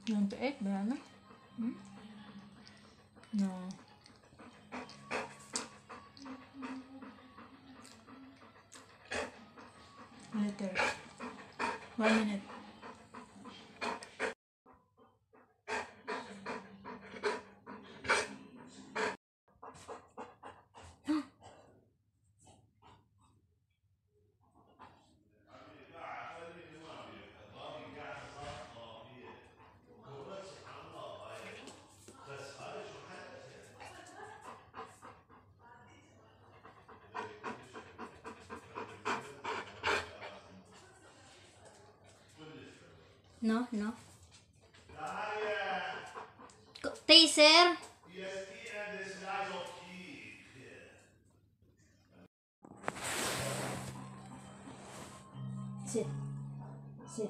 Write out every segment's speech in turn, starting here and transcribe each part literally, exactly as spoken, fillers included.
twenty-eight, banana? Hmm? No. Later. One minute. No, no. Taser. Sit. Sit.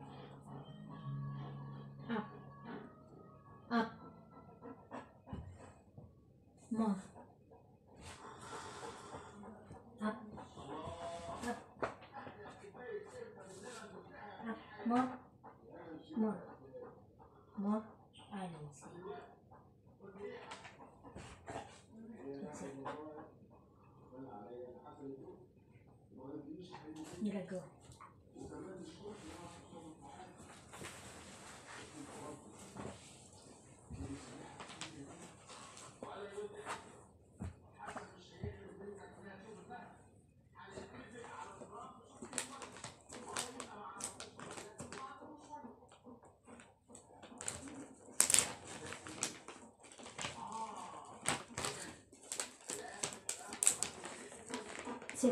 Up. Up. More. Up. Up. Up. More. More. More. I don't see. That's it. You let go. Sit.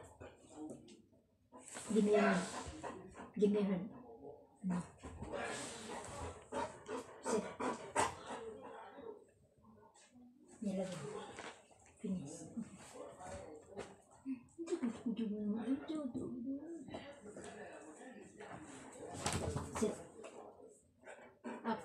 Give me your hand. Give me your hand. No. Sit. Nilagay. Finish. Sit. Up.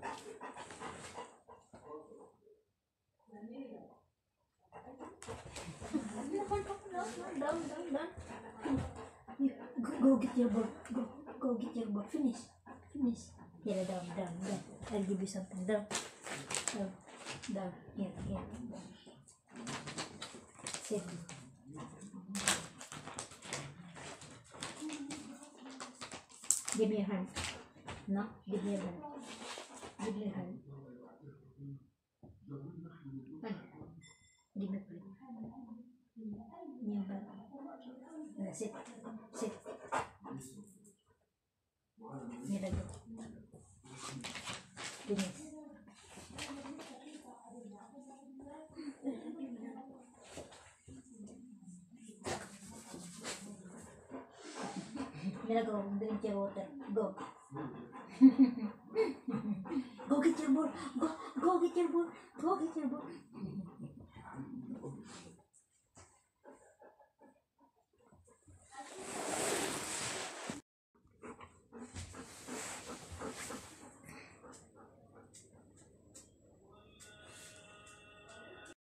Down, down, down. Go, go get your board. Go, go get your board. Finish. Finish. Yeah, down, down, down. I'll give you something. Down. Down. Down. Here, here. Sit. Give me your hand. No, give me your hand. Give me your hand. Hand. Give me your hand. Yung ba? Uh, sit. Sit. Nilago. Finish. Nilago. Drink your water. Go. Go get your ball. Go. Go get your ball. Go get your ball.